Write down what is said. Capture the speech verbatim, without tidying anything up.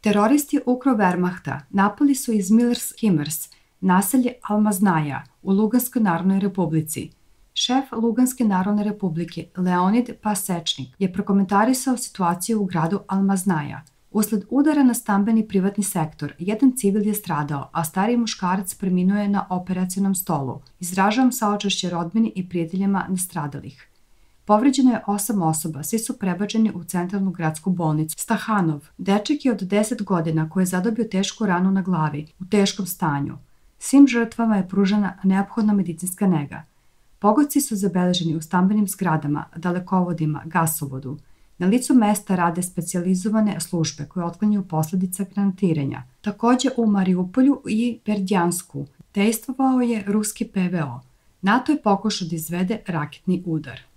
Teroristi ukro Wehrmachta napali su iz Millers Himmers naselje Almaznaja u Luganskoj narodnoj republici. Šef Luganske narodne republike Leonid Pasečnik je prokomentarisao situaciju u gradu Almaznaja. Usled udara na stambeni privatni sektor, jedan civil je stradao, a stariji muškarac preminuo je na operacionom stolu. Izražavam saučešće rodbini i prijateljima nastradalih. Povređeno je osam osoba, svi su prebačeni u centralnu gradsku bolnicu. Stahanov, dečak je od deset godina koji je zadobio tešku ranu na glavi, u teškom stanju. Svim žrtvama je pružena neophodna medicinska nega. Pogodci su zabeleženi u stambenim zgradama, dalekovodima, gasovodu. Na licu mesta rade specijalizovane službe koje otklanjaju posledice granatiranja. Takođe u Mariupolju i Berdjansku dejstvovao je ruski P V O. NATO je pokušao da izvede raketni udar.